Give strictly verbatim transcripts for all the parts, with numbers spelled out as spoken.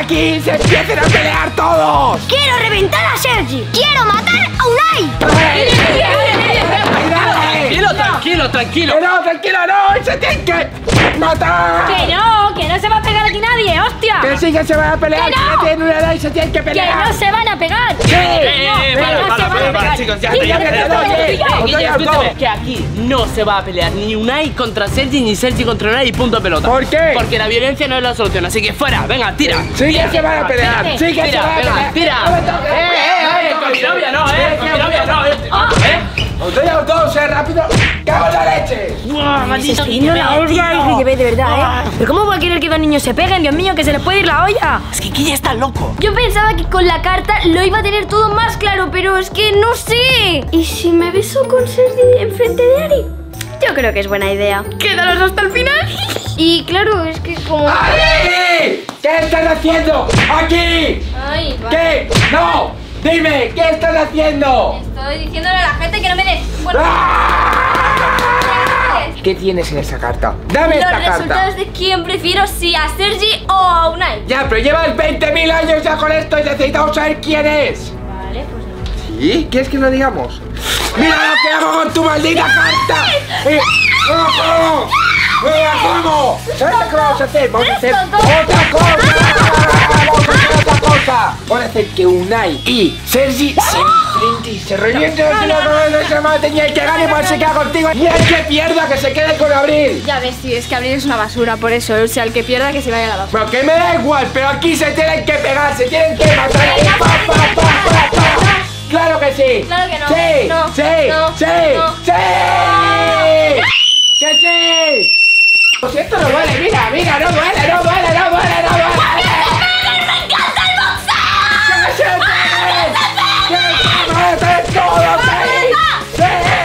aquí se empiecen a pelear todos. ¡Quiero reventar a Sergi! ¡Quiero matar a Unai! Tranquilo, tranquilo, tranquilo. Que no, tranquilo, no, se tienen que matar. Que no, que no se va a pegar aquí nadie, hostia. Que sí que se van a pelear, ¡Que que no! no tienen una edad y se tienen que Que pelear. no se van a pegar. Sí. Eh, eh, No, para, no para, se van a para, para, pegar. chicos, ya, Sí, ya, que ya, no ya, se ya, van a ya, pegar. ya, Guille, ya, escúchame, escúchame, que aquí no se va a pelear ni Unai contra Sergi ni Sergi contra Unai y punto pelota. ¿Por qué? Porque la violencia no es la solución, así que fuera, venga, tira. Sí que se van a pelear. Sí que se Tira, van a venga, pelear. tira. No me toques. Eh, eh, eh, con mi novia no, eh, con mi novia no, eh. ¿Eh? Os doy a todos, eh, rápido. ¡Cago en la leche! ¡Buah, maldito No la olla y que llevé de verdad, ¿eh? ¿Pero cómo va a querer que dos niños se peguen? Dios mío, que se les puede ir la olla. Es que Guille está loco. Yo pensaba que con la carta lo iba a tener todo más claro, pero es que no sé. ¿Y si me beso con Sergi enfrente de Ari? Yo creo que es buena idea. Quédanos hasta el final. Y claro, es que como... ¡Ari! ¿Qué estás haciendo aquí? Ay, vale. ¿Qué? ¡No! Dime, ¿qué estás haciendo? Estoy diciéndole a la gente que no me des... Bueno, ¡Ah! ¿Qué tienes en esa carta? Dame los esta resultados carta. de quién prefiero, si a Sergi o a Unai. Ya, pero llevas veinte mil años ya con esto y necesitamos saber quién es. Vale, pues no. ¿Sí? ¿Quieres que lo digamos? ¡Mira lo que hago con tu maldita carta! Eh, ¡Ojo! ¡Mira cómo! ¿Sabes lo que vamos a hacer? Vamos a hacer otra cosa. Vamos a hacer otra cosa. Vamos a hacer que Unai y Sergi se enfrenten y se revienten así la cabeza, se maten y el que gane pues se queda contigo y el que pierda que se quede con Abril. Ya ves, tío, es que Abril es una basura, por eso, o sea, el que pierda que se vaya a la basura. Pero que me da igual, pero aquí se tienen que pegar, se tienen que matar. Pa, pa, pa, pa, pa. ¡Claro que sí! Claro que no. ¡Sí! No, ¡Sí! no, ¡Sí! no. ¡Sí! ¡Que sí! Pues esto no duele, mira, mira, no duele, no duele, no duele, no duele. ¡Me encanta el boxeo! ¡Que se peguen! ¡Que se maten todos! ¡Sí!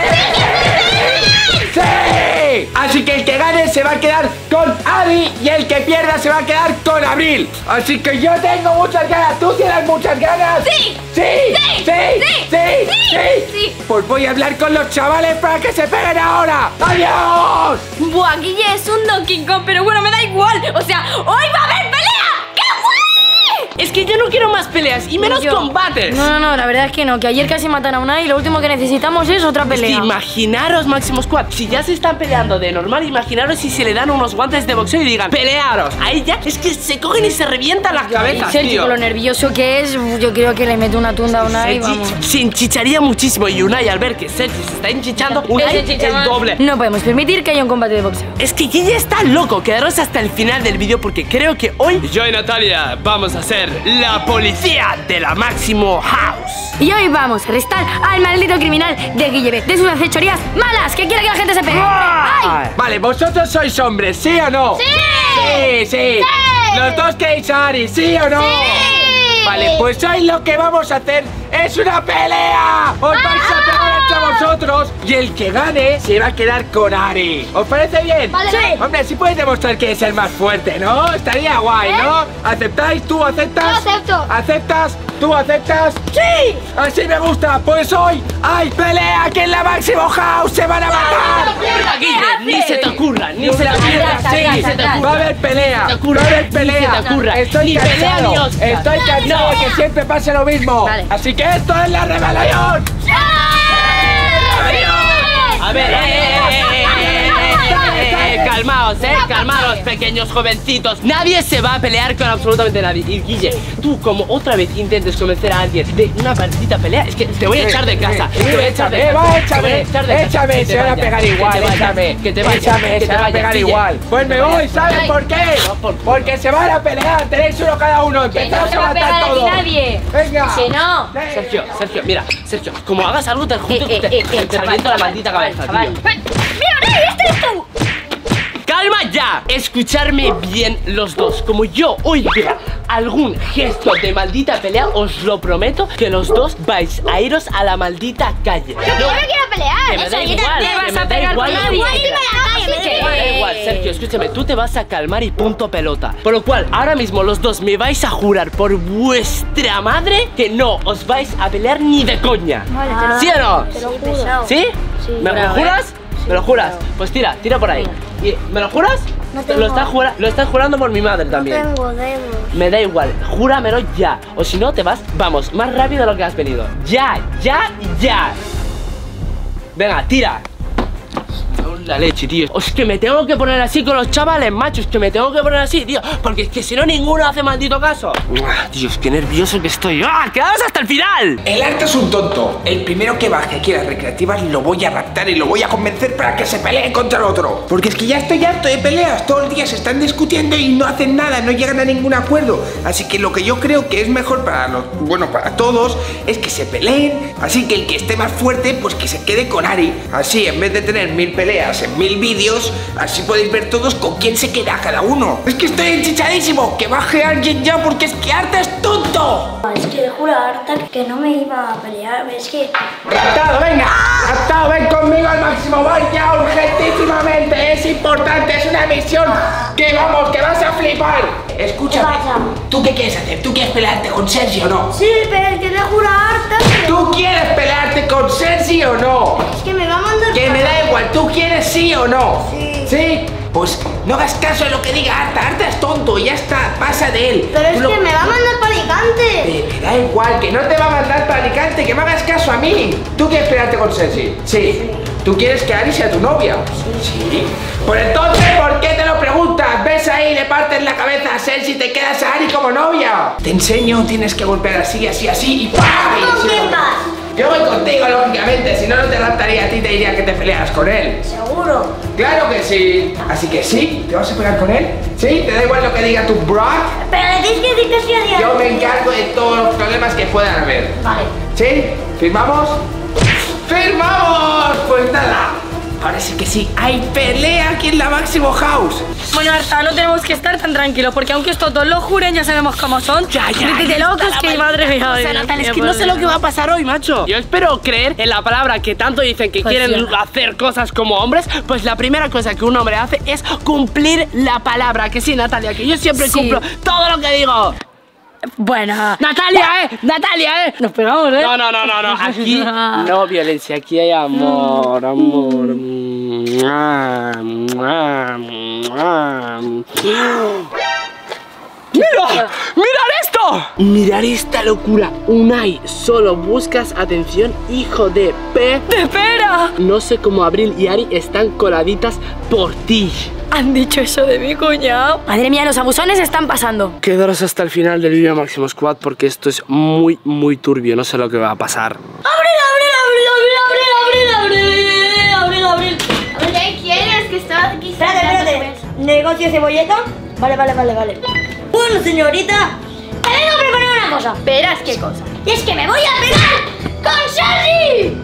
¡Sí! ¡Sí! Así que el que gane se va a quedar con Ari y el que pierda se va a quedar con Abril. Así que yo tengo muchas ganas. ¿Tú tienes muchas ganas? ¡Sí! ¡Sí! ¡Sí! ¡Sí! ¡Sí! ¡Sí! Sí. Pues voy a hablar con los chavales para que se peguen ahora. ¡Adiós! Buah, Guille es un Donkey Kong, pero bueno, me da igual. O sea, hoy va a haber pelea. ¡Qué guay! Es que yo no quiero más peleas y menos Yo- combates. No, no, no, la verdad es que no, que ayer casi mataron a Unai y lo último que necesitamos es otra Es que pelea. imaginaros, Máximo Squad, si ya se están peleando de normal, imaginaros si se le dan unos guantes de boxeo y digan pelearos. Ahí ya es que se cogen y se revientan las cabezas, Sergi, tío. con lo nervioso que es, yo creo que le meto una tunda a Unai, Sergi vamos. se enchicharía muchísimo y Unai al ver que Sergi se está enchichando, Unai el doble. No podemos permitir que haya un combate de boxeo. Es que Guille está loco, quedaros hasta el final del vídeo porque creo que hoy yo y Natalia vamos a ser la policía de la Máximo House. Y hoy vamos a arrestar al maldito criminal de Guille B, de sus fechorías malas, que quiere que la gente se pegue. ¡Ay! Vale, ¿vosotros sois hombres, sí o no? ¡Sí! Sí, sí. ¿Los dos queréis a Ari, sí o no? ¡Sí! Vale, pues hoy lo que vamos a hacer es una pelea. Os vais a pegar entre vosotros y el que gane se va a quedar con Ari. ¿Os parece bien? Vale, Sí. vale. Hombre, si puedes demostrar que es el más fuerte, ¿no? Estaría guay, ¿no? ¿Aceptáis? ¿Tú aceptas? Yo acepto. ¿Aceptas? ¿Tú aceptas? ¡Sí! Así me gusta. Pues hoy hay pelea que en la Máximo House se van a matar. Guille, ni se te ocurra, ni No se me te la ocurra. pierdas, atrás, sí. atrás, atrás. Va a haber pelea. Ni se te ocurra, Va a haber ni pelea. se te ocurra. Estoy Ni pelea cansado. ni Oscar. Estoy cansado de que siempre pase lo mismo. Vale. Así que esto es la rebelión. A ver, eh, eh, eh, eh, eh, eh, eh, calmaos, eh, calmaos, pequeños jovencitos. Nadie se va a pelear con absolutamente nadie. Y Guille, tú como otra vez intentes convencer a alguien de una partida pelea, es que te voy a echar de casa. Sí, sí, Te voy a echar de eh, casa. va, te voy a échame, echar de casa. échame, Que te se van a vayas, pegar que te igual, vayas, échame. Que te vayas, Échame, que se te van a vayas, pegar Guille. igual. Pues me voy, ¿sabes por qué? No, por- Porque se van a pelear, tenéis uno cada uno. Que no Empezaos se a va a matar pegar aquí todos. nadie. Venga. Que no. Sí. Sergio, Sergio, mira, Sergio, como hagas algo te juro que Eh, te, eh, eh, te- te chaval, reviento la chaval, maldita chaval, cabeza, chaval. tío. ¡Mira, Unai, este eres tú! ¡Calma ya! Escucharme bien los dos. Como yo hoy vea algún gesto de maldita pelea, os lo prometo que los dos vais a iros a la maldita calle. Yo no quiero pelear. Que me Eso, da yo igual, te que vas me a da pegar igual. con la nadie. vida. Irme a la calle, me Que- da Me da igual, Sergio, escúchame, tú te vas a calmar y punto pelota. Por lo cual, ahora mismo los dos me vais a jurar por vuestra madre que no os vais a pelear ni de coña. Vale, ¿Sí o no? Te lo juro. ¿Sí? ¿Me lo Bravo, juras? ¿Me lo juras? Pues tira, tira por ahí. Y- ¿Me lo juras? No tengo. Lo estás, jura- lo estás jurando por mi madre también. No tengo dedos. Me da igual, júramelo ya. O si no te vas, vamos, más rápido de lo que has venido. Ya, ya, ya. Venga, tira. La leche, tío. Es que me tengo que poner así con los chavales, macho. Es que me tengo que poner así, tío. Porque es que si no, ninguno hace maldito caso. ¡Uah! Dios, qué nervioso que estoy. ¡Ah! ¡Quedaos hasta el final! El Arta es un tonto. El primero que baje aquí a las recreativas lo voy a raptar y lo voy a convencer para que se pelee contra el otro. Porque es que ya estoy harto de peleas. Todo el día se están discutiendo y no hacen nada, no llegan a ningún acuerdo. Así que lo que yo creo que es mejor para los, bueno, para todos, es que se peleen. Así que el que esté más fuerte, pues que se quede con Ari. Así, en vez de tener mil peleas en mil vídeos, así podéis ver todos con quién se queda cada uno. Es que estoy enchichadísimo. Que baje alguien ya, porque es que Arta es tonto. Es que juro a Arta que no me iba a pelear. Es que. Raptado, venga. Raptado, ven conmigo al máximo. Voy ya urgentísimamente. Es importante, es una misión. Que vamos, que vas a flipar. Escúchame. ¿Qué pasa? ¿Tú qué quieres hacer? ¿Tú quieres pelearte con Sergi o no? Sí, pero es que le juro a Arta que. ¿Tú quieres pelearte con Sergi o no? Es que me va a mandar. Que me da igual, ¿tú quieres sí o no? Sí. ¿Sí? Pues no hagas caso de lo que diga Arta. Arta es tonto, ya está, pasa de él. Pero es Tú lo- que me va a mandar para Alicante. Eh, me da igual, que no te va a mandar para Alicante, que me hagas caso a mí. ¿Tú quieres pelearte con Sergi? Sí. ¿Tú quieres que Ari sea tu novia? Sí. Pues entonces, ¿por qué te lo preguntas? Ves ahí y le partes la cabeza a Sergi y te quedas a Ari como novia. Te enseño, tienes que golpear así, así, así y ¡pam! Y ¿Con así quién lo- vas? Yo voy contigo, lógicamente, si no, no te raptaría a ti, te diría que te peleas con él. Seguro. Claro que sí. Así que sí, ¿te vas a pegar con él? ¿Sí? ¿Te da igual lo que diga tu Brock? Pero le tienes que decir que sí a diario. Yo me encargo de todos los problemas que puedan haber. Vale. ¿Sí? ¿Firmamos? ¡Firmamos! Pues nada, ahora sí que sí, hay pelea aquí en la Máximo House. Bueno, Arta, no tenemos que estar tan tranquilos, porque aunque estos dos lo juren, ya sabemos cómo son. Ya, ya, Vete de ya locos, está la que mal- madre mía. O sea, Dios Natal, es mío, que por no sé lo Dios. que va a pasar hoy, macho. Yo espero creer en la palabra que tanto dicen que Pues quieren sí. hacer cosas como hombres. Pues la primera cosa que un hombre hace es cumplir la palabra. Que sí, Natalia, que yo siempre Sí. cumplo todo lo que digo. Bueno. Natalia, eh, Natalia, eh. Nos pegamos, ¿eh? No, no, no, no, no. Aquí no violencia, aquí hay amor, amor. Mua, mua, mua. ¡Mira! ¡Mirad esto! Mirad esta locura. Unai, solo buscas atención, hijo de P. ¡De pera! No sé cómo Abril y Ari están coladitas por ti. Han dicho eso de mi cuñado. Madre mía, los abusones están pasando. Quedaros hasta el final del vídeo Máximo Squad porque esto es muy, muy turbio. No sé lo que va a pasar. ¡Abril, abril, abril, abril, abril, abril, abril, abril! ¿Qué quieres? Que estaba aquí. Espérate, espérate. ¿Negocio cebolleta? Vale, vale, vale, vale. Bueno, señorita, Te vengo a proponer una cosa. Verás qué cosa. Y es que me voy a pegar con Sergi.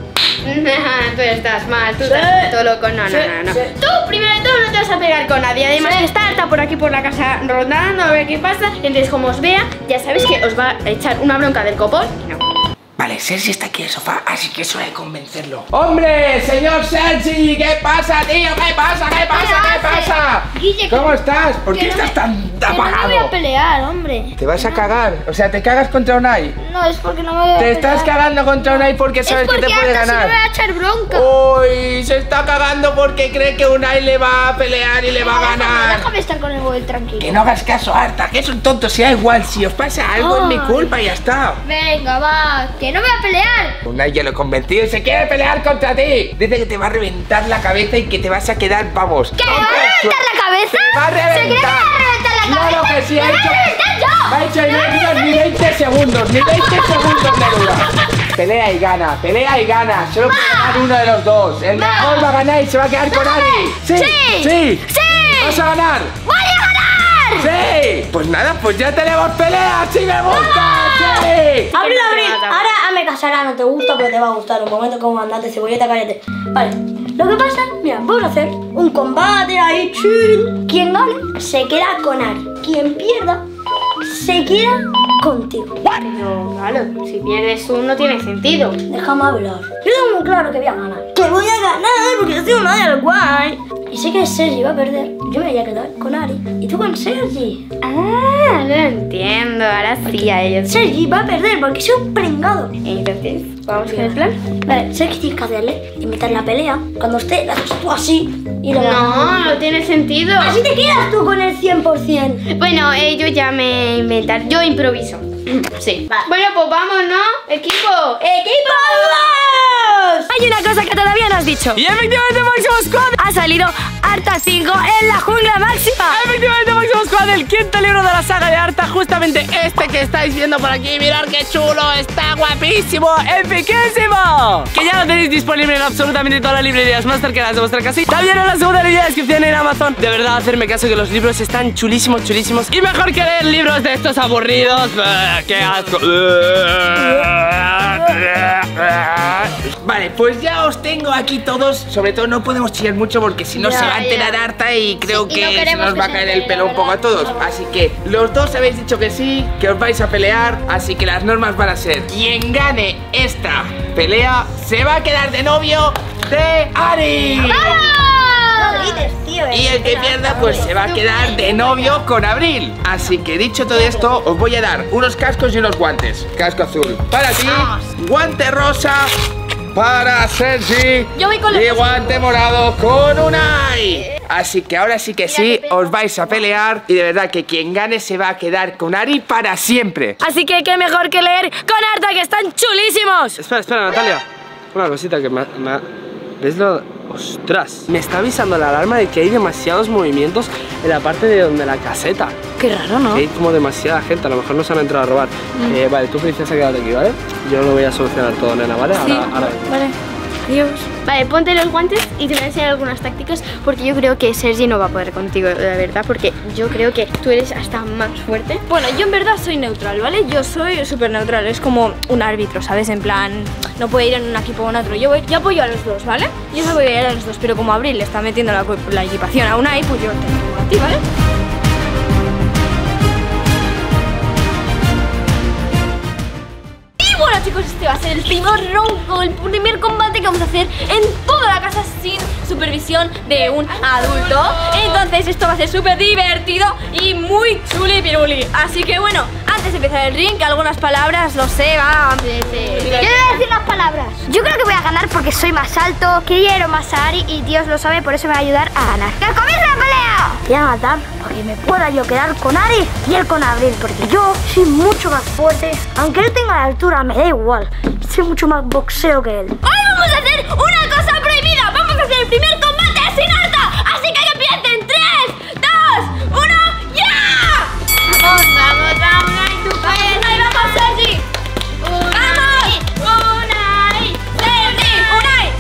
Tú estás mal, tú Sí. estás todo loco. No, no, Sí, no, no. sí. Tú, primero de todo, no te vas a pegar con nadie. Además, está Arta por aquí por la casa rondando a ver qué pasa. Entonces, como os vea, ya sabéis que os va a echar una bronca del copón. Y no. Vale, Sergi está aquí en el sofá, así que eso hay que convencerlo. ¡Hombre, señor Sergi! ¿Qué pasa, tío? ¿Qué pasa? ¿Qué pasa? ¿Qué pasa? Guille, ¿Cómo estás? ¿Por que qué no estás me- tan Que no me voy a apagado? pelear, hombre. ¿Te vas a cagar? O sea, ¿te cagas contra Unai? No, es porque no me voy a Te pelear. estás cagando contra Unai porque sabes es que porque te puede Arta sí me va ganar. a echar bronca. Uy, se está cagando porque cree que Unai le va a pelear y le va a Déjame, ganar. Déjame estar con el móvil Que tranquilo. no hagas caso, Arta, que es un tonto, si da igual, si os pasa algo es mi Ay. culpa y ya está. Venga, va. Que no me voy a pelear. Unai ya lo he convencido y se quiere pelear contra ti. Dice que te va a reventar la cabeza y que te vas a quedar, vamos. ¿Que me va a reventar la cabeza? ¡Te va a ¿Se cree que me reventar! va a reventar la cabeza? Claro que sí, ¡Me ha voy a hecho- reventar yo! Ha hecho y no ha hecho ni veinte segundos, ni veinte segundos de dura. Pelea y gana, pelea y gana. Solo puede ganar uno de los dos. El mejor va a ganar y se va a quedar con Ari. Sí, Sí. sí. ¡Sí! ¿Vas a ganar? ¡Voy a ganar! Sí. Pues nada, pues ya tenemos pelea. ¡Sí me gusta! ¡Sí! abril, abril. Ahora hazme casará, no te gusta, pero te va a gustar. Un momento como andante, cebolleta, cállate. Vale. Lo que pasa, mira, vamos a hacer un combate ahí chill. Quien gane se queda con Ari. Quien pierda se queda contigo. Pero, claro, si pierdes tú no tiene sentido. Déjame hablar. Yo tengo muy claro que voy a ganar. Que voy a ganar porque yo soy una del guay. y sé que Sergi va a perder, yo me voy a quedar con Ari y tú con Sergi. Ah, lo entiendo, ahora sí a ellos. Sergi va a perder porque soy un pringado. Entonces, ¿vamos con el plan? Vale, Sergi tienes que hacerle, invitar la pelea. Cuando esté, la haces tú así y lo No, no tiene sentido. Así te quedas tú con el cien por cien. Bueno, eh, yo ya me inventar, yo improviso. Sí. Vale. Bueno, pues vamos, ¿no? Equipo. ¡Equipo! ¡Vamos! Hay una cosa que todavía no has dicho. Y efectivamente Máximo Squad Ha salido Arta cinco en la jungla máxima. Efectivamente Máximo Squad, el quinto libro de la saga de Arta. Justamente este que estáis viendo por aquí. Mirad qué chulo, está guapísimo, epiquísimo. Que ya lo tenéis disponible en absolutamente todas las librerías más cercanas de vuestra casita. También en la segunda línea de descripción en Amazon. De verdad, hacerme caso que los libros están chulísimos, chulísimos. Y mejor que leer libros de estos aburridos. ¡Qué asco! Vale, pues ya os tengo aquí todos. Sobre todo no podemos chillar mucho porque si no Ya, se va a enterar ya. Arta y creo Sí, y que no se queremos nos que va a se caer el entere, pelo un poco a ¿verdad? todos. Así que los dos habéis dicho que sí, que os vais a pelear. Así que las normas van a ser: quien gane esta pelea se va a quedar de novio de Ari. No grites, tío. Y el que pierda pues se va a quedar de novio con Abril. Así que dicho todo esto, os voy a dar unos cascos y unos guantes. Casco azul para ti, guante rosa para Sergi Yo voy con los y dos. guante morado con Unai. Así que ahora sí que sí, os vais a pelear. Y de verdad que quien gane se va a quedar con Ari para siempre. Así que qué mejor que leer con Arta, que están chulísimos. Espera, espera, Natalia. Una cosita que me... me ¿ves lo...? ¡Ostras! Me está avisando la alarma de que hay demasiados movimientos en la parte de donde la caseta. Qué raro, ¿no? Que hay como demasiada gente, a lo mejor nos han entrado a robar. Eh, vale, tú princesa, quédate aquí, ¿vale? Yo lo voy a solucionar todo, nena, ¿vale? Sí, Ahora, ahora. vale. Adiós. Vale, ponte los guantes y te voy a enseñar algunas tácticas porque yo creo que Sergi no va a poder contigo, la verdad, porque yo creo que tú eres hasta más fuerte. Bueno, yo en verdad soy neutral, ¿vale? Yo soy súper neutral, es como un árbitro, ¿sabes? En plan, no puede ir en un equipo o en otro. Yo, voy, yo apoyo a los dos, ¿vale? Yo se voy a ir a los dos, pero como Abril le está metiendo la, la equipación a Unai, pues yo te pongo a ti, ¿vale? Y bueno, chicos, este va a ser el primer round, el primer combate que vamos a hacer en toda la casa sin supervisión de un adulto. Entonces esto va a ser súper divertido y muy chuli piruli. Así que bueno, antes de empezar el ring, algunas palabras, lo sé, va. Yo voy a decir las palabras. Yo creo que voy a ganar porque soy más alto, quiero más a Ari y Dios lo sabe, por eso me va a ayudar a ganar. ¡Que comience la pelea! Voy a matar porque me pueda yo quedar con Ari y él con Abril, porque yo soy mucho más fuerte. Aunque él tenga la altura, me da igual. Soy mucho más boxeo que él. Hoy vamos a hacer una cosa prohibida. Vamos a hacer el primer combate sin Arta. Así que que empiece en tres, dos, uno, ¡ya! Vamos, vamos, vamos, Unai, tú puedes. Unai, vamos, Sergi. Vamos, Unai, Sergi, Unai.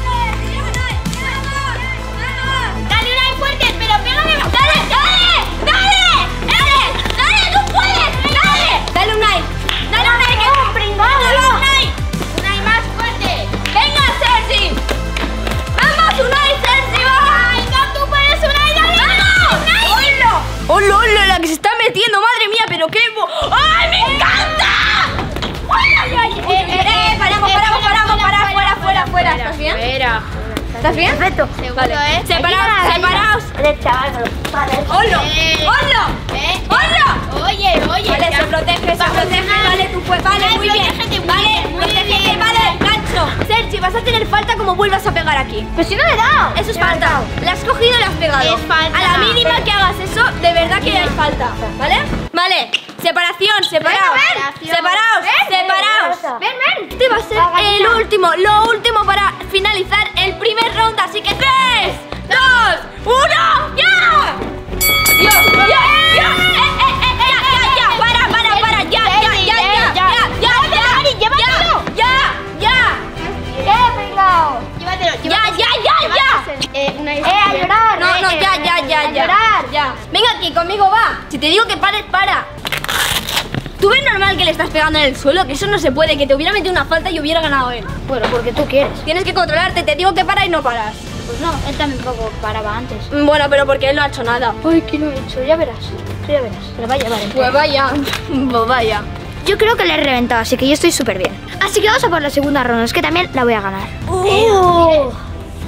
Dale, Unai, fuerte, pero pégale. Dale, dale, dale, dale, dale, tú puedes, dale. Dale, Unai, dale, Unai, que es un pringado. Dale, Unai. Unai, más fuerte. Venga, Sergi. Vamos, Unai, Sergi, vamos. No, tú puedes, Unai, dale. Vamos, Unai. ¡Hola! ¡Hola, hola! La que se está metiendo, madre mía, pero qué... ¡Ay, me encanta! ¡Ay, ay, ay! Eh, eh, eh, paramos, paramos, paramos, paramos, fuera, fuera, fuera. ¿Estás bien? Espera. ¿Estás bien? Perfecto. Vale. Separaos, separaos. Eres chaval, con los padres. ¡Hola! ¡Hola! Eh, ¡Hola! Oye, oye. Vale, ya. se protege, se Vamos, protege, Unai. vale, tú puedes, vale, Unai, muy bien, protégete muy vale, bien, muy protégete, bien. vale, gancho. Sergi, vas a tener falta como vuelvas a pegar aquí. Pero si no le he dado. Eso es Le he falta. dado. La has cogido y la has pegado. Es falta. A la mínima que hagas eso, de verdad que hay falta, ¿vale? Vale, separación, separaos, Separación. separaos, separaos. Ven, ven. Este va a ser el último, lo último para finalizar el primer round, así que tres, dos, uno, ¡ya! ¡Ya! ¡Ya! ¡Ya! ¡Eh, eh, eh, eh! ¡Ya, ya, ya! ¡Para, para, para! ¡Ya, ya, ya, ya! ¡Ya, ya, ya! ¡Ya, ya, ya! ¡Eh, pringao! Llévatelo, ¡Ya, ya, ya, ya! Eh, una ¡Eh, a llorar! No, no, eh, ya, eh, ya, ya, a ya. llorar! Ya. Venga aquí, conmigo va. Si te digo que pares, para. ¿Tú ves normal que le estás pegando en el suelo? Que eso no se puede, que te hubiera metido una falta y hubiera ganado él. Bueno, porque tú quieres. Tienes que controlarte, te digo que para y no paras. Pues no, él también poco paraba antes. Bueno, pero porque él no ha hecho nada. Ay, ¿qué no he hecho? Ya verás. Tú ya verás. Se lo va a llevar entero. Pues vaya, pues vaya. Yo creo que le he reventado, así que yo estoy súper bien. Así que vamos a por la segunda ronda, es que también la voy a ganar. Uh.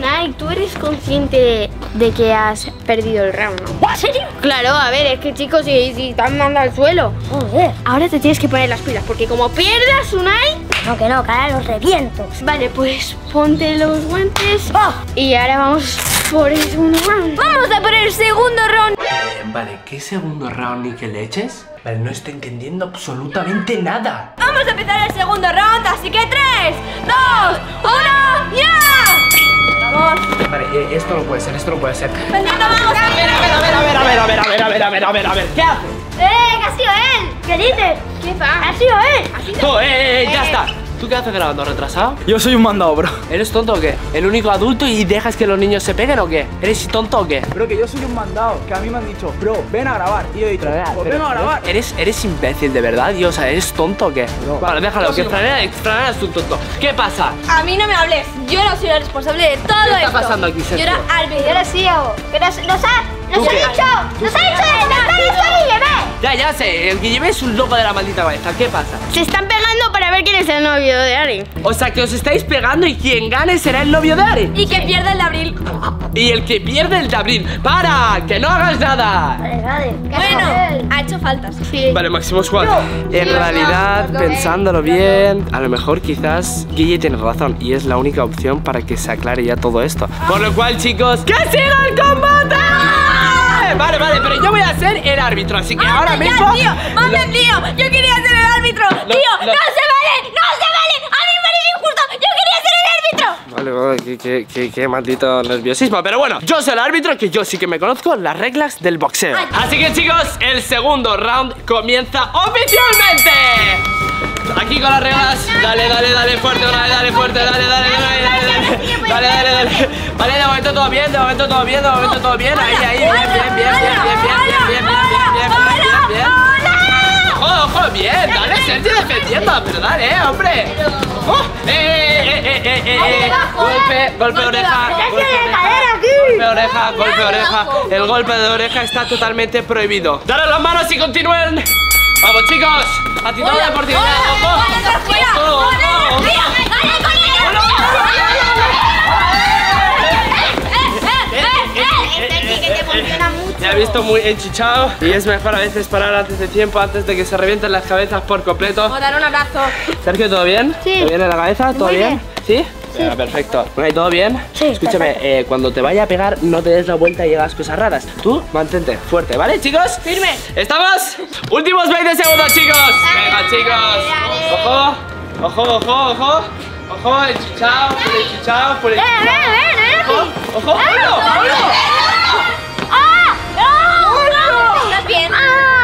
Unai, tú eres consciente de, de que has perdido el round, ¿no? ¿En serio? Claro, a ver, es que chicos, si, si te han mandado al suelo. Joder. Ahora te tienes que poner las pilas, porque como pierdas, Unai. No, que no, que ahora los reviento. Vale, pues ponte los guantes. ¡Oh! Y ahora vamos por el segundo round. ¡Vamos a por el segundo round! Eh, vale, ¿qué segundo round ni qué leches? Vale, no estoy entendiendo absolutamente nada. Vamos a empezar el segundo round, así que tres, dos, uno, ¡ya! Vamos. Vale, eh, esto no puede ser, esto no puede ser. Fernando, vamos. A ver, a ver, a ver, a ver, a ver, a ver, a ver, a ver, a ver, a ver, a ver, ¿qué haces? ¡Eh, que ha sido él! ¿Qué dices? ¿Qué pasa? ¡Ha sido él! ¡Oh, eh, eh, ya está! ¿Tú qué haces grabando, retrasado? Yo soy un mandado, bro. ¿Eres tonto o qué? ¿El único adulto y dejas que los niños se peguen o qué? ¿Eres tonto o qué? Bro, que yo soy un mandado. Que a mí me han dicho, bro, ven a grabar. Y yo he dicho, pues ven a grabar. ¿Eres, eres imbécil, de verdad, Dios, o sea, ¿eres tonto o qué? No. Vale, déjalo, Yo que soy un- Franera, Franera es un tonto. ¿Qué pasa? A mí no me hables, yo no soy la responsable de todo ¿Qué está esto. pasando aquí, Yo Sergio? era árbitro. Yo era sí hago. Pero nos ha, nos ¿Tú ha qué? dicho, nos ha dicho él, nos ha dicho Guillemé. Ya, ya sé, el Guillemé es un loco de la maldita cabeza, ¿qué pasa? Se están pegando para ver quién es el novio de Ari. O sea, que os estáis pegando y quien gane será el novio de Ari. Y que pierda el de abril. Y el que pierde el de abril. ¡Para! ¡Que no hagas nada! Vale, vale. Bueno, ha hecho faltas. Sí. Vale, Máximo Squad. En Sí, realidad, no, no, pensándolo bien, a lo mejor quizás Guille tiene razón y es la única opción para que se aclare ya todo esto. Por lo cual, chicos, ¡que siga el combate! Vale, vale, pero yo voy a ser el árbitro, así que ahora ¡Anda mismo. ya, tío! ¡Anda, tío! ¡Yo quería ser el árbitro! ¡Tío! no. ¡No se vale! ¡No se vale! ¡A mí me parece injusto! ¡Yo quería ser el árbitro! Vale, vale, qué, qué, qué, qué maldito nerviosismo. Pero bueno, yo soy el árbitro, que yo sí que me conozco las reglas del boxeo. Así que, chicos, el segundo round comienza oficialmente. Aquí con las reglas. Dale, dale, dale fuerte, dale, dale fuerte, dale, dale, dale, dale, dale, dale, dale, dale. Vale, de momento todo bien, de momento todo bien, de momento todo bien. Ahí, ahí, bien, bien, bien, bien, bien, bien, bien, bien, bien, bien, bien, bien. Ojo, ojo, bien, dale, Sergio defendiendo, pero dale, eh, hombre. Ojo, eh, eh, eh, eh, eh, eh. Golpe, golpe de oreja. Golpe de oreja, golpe de oreja. El golpe de oreja está totalmente prohibido. Dale las manos y continúen. Vamos, chicos, a ti toda la oportunidad. Ojo, ojo, ojo. Me ha visto muy enchichado y es mejor a veces parar antes de tiempo, antes de que se revienten las cabezas por completo. Vamos a dar un abrazo. Sergio, ¿todo bien? Sí. ¿Todo bien en la cabeza? ¿Todo Muy bien? ¿Sí? Venga, perfecto. Bueno, ¿y todo bien? Sí, Escúchame, eh, cuando te vaya a pegar, no te des la vuelta y hagas cosas raras. Tú, mantente fuerte, ¿vale, chicos? Firme. ¿Estamos? Últimos veinte segundos, chicos. Venga, chicos. Ojo, ojo, ojo, ojo. Ojo, enchichado, por enchichado, por enchichado. Ojo, ojo, uno, uno. ¿Estás bien?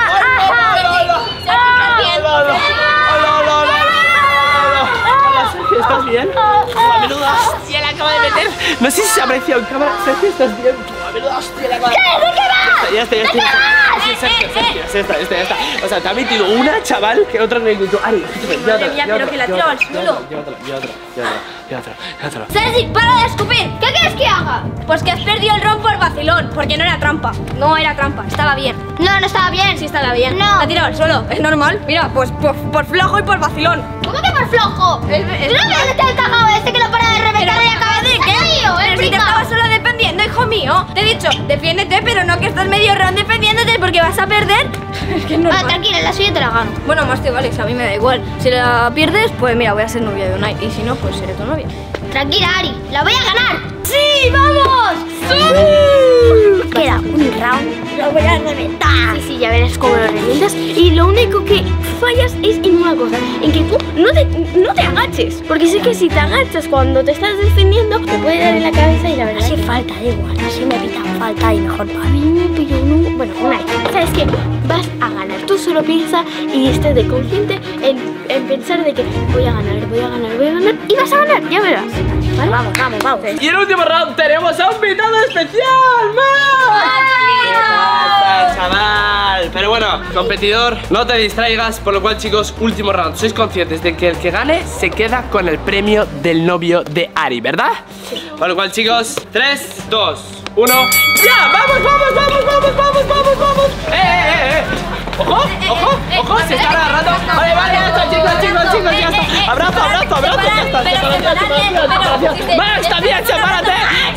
Sergio, ¿estás bien? A menuda hostia la acaba de meter. No sé si se aprecia en cámara. Sergio, ¿estás bien? A menuda hostia la acaba de meter. Ya está, ya está, ya está. Sí, Sergio, Sergio, ya está, ya está, ya está. O sea, te ha metido una, chaval, que otra no encontró. Ari, escúchame, llévatela, mía, pero que la tiro al suelo. Llévatela, llévatela, llévatela, llévatela, llévatela. Sergi, para de escupir. ¿Qué quieres que haga? Pues que has perdido el round por vacilón, porque no era trampa. No era trampa, estaba bien. No, no estaba bien. Sí, estaba bien. No. La tirado al suelo, es normal. Mira, pues por, por flojo y por vacilón. ¿Cómo que por flojo? Es- es- ¿Tú no ves que el cagao este que lo para de reventar y acaba de ¿Qué? tío? Pero Es si te estaba solo defendiendo, hijo mío. Te he dicho, defiéndete, pero no que estás medio round defendiéndote porque vas a perder. Es que es normal. Ah, tranquila, la suya te la gano. Bueno, más te vale, a mí me da igual. Si la pierdes, pues mira, voy a ser novia de Unai. Y si no, pues seré tu novia. Tranquila, Ari, la voy a ganar. ¡Sí, vamos! Queda un round, lo voy a reventar. Sí, sí, ya verás cómo lo revientas. Y lo único que fallas es en una cosa, en que tú no te, no te agaches. Porque sé que si te agachas cuando te estás defendiendo, te puede dar en la cabeza y la verdad Así que falta, da igual, así me pitan falta y mejor para a mí. mí me pilló uno. Bueno, Unai, ¿sabes qué? Vas a ganar. Tú solo piensa y estés de consciente en, en pensar de que voy a ganar, voy a ganar, voy a ganar. Y vas a ganar, ya verás. ¿Vale? Vamos, vamos, vamos. Y en el último round tenemos a un invitado especial. ¡Más! ¿Qué pasa, chaval? Pero bueno, competidor, no te distraigas. Por lo cual, chicos, último round. Sois conscientes de que el que gane se queda con el premio del novio de Ari, ¿verdad? Sí. Por lo cual, chicos, tres, dos, uno, ¡ya! ¡Vamos, vamos, vamos, vamos, vamos, vamos, vamos! ¡Eh, eh, eh! ¡Ojo, ojo, ojo! Se está agarrando. Vale, vale, ya está, chicos, chicos, chicos, ya está. Abrazo, abrazo, abrazo, ya está. Separación, separación, separación. Max, también, sepárate.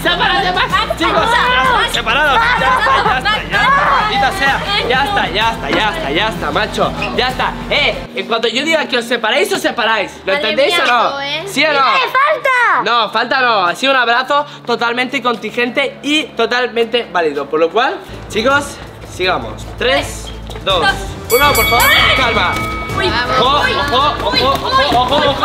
sea. Ya está, ya está, ya está, ya está, macho. Ya está. Eh, en cuanto yo diga que os separáis, os separáis. ¿Lo Madre entendéis mía, o no? no, ¿eh? ¿Sí o no? ¡Falta! No, falta no. Ha sido un abrazo totalmente contingente y totalmente válido. Por lo cual, chicos, sigamos. tres, dos, uno, por favor, calma. Ojo, ojo, ojo, ojo, ojo, ojo.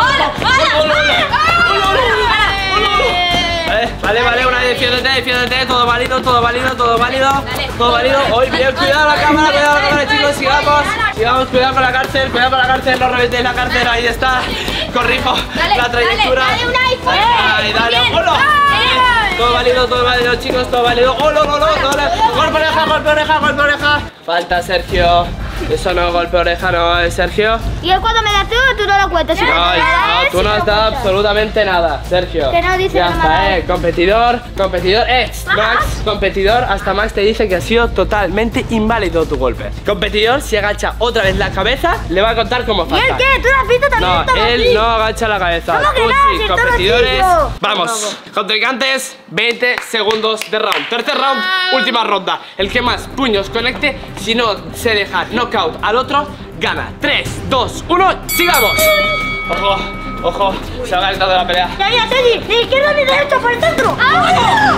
Eh, Vale, vale, una vez defiéndete, defiéndete, todo válido, todo válido, todo válido, todo válido. Hoy bien, cuidado la cámara, cuidado la cámara, chicos, sigamos, sigamos, cuidado con la cárcel, cuidado con la cárcel, no reventéis la cárcel, ahí está. Corrijo la trayectura. Dale, un iPhone. Ay, dale, ¡hola! Todo válido, todo válido, chicos, todo válido. ¡Hola, hola, hola! Golpe oreja, golpe oreja, golpe oreja. Falta Sergio. Eso no, golpe oreja, no, es Sergio. Y él cuando me das tú, tú no lo cuentas. No, no, tú no has dado absolutamente nada, Sergio. Que no dice ya nada. está, eh, competidor, competidor, eh, Max, competidor, hasta Max te dice que ha sido totalmente inválido tu golpe. Competidor, si agacha otra vez la cabeza, le va a contar cómo falta. ¿Y él qué? ¿Tú lo has visto también? No, estaba él aquí. no agacha la cabeza. ¿Cómo que Tú no? sí, Si estaba competidores. aquí yo. Vamos, contrincantes, veinte segundos de round. Tercer round, última ronda. El que más puños conecte, si no se deja knockout al otro, gana. tres, dos, uno, sigamos. Ojo, ojo, se ha calentado la pelea. Ya, ya, Teddy, de izquierda ni derecha, por el centro. ¡Ah!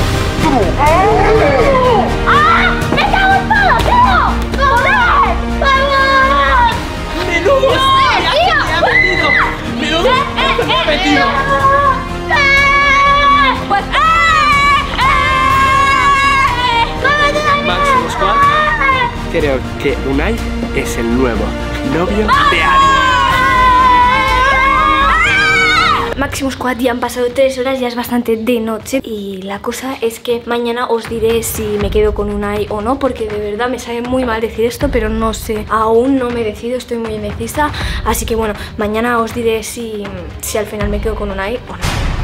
¡Ah! ¡Me cago en todo, tío! ¡Joder! ¡Vamos! ¡Menudo! ¡Ya se me ha metido! ¡Menudo! ¡Se me ha metido! Pues, Máximo Squad, creo que Unai es el nuevo novio de Ari. Máximo Squad, ya han pasado tres horas, ya es bastante de noche. Y la cosa es que mañana os diré si me quedo con Unai o no, porque de verdad me sabe muy mal decir esto, pero no sé, aún no me decido, estoy muy indecisa. Así que bueno, mañana os diré si, si al final me quedo con Unai o no.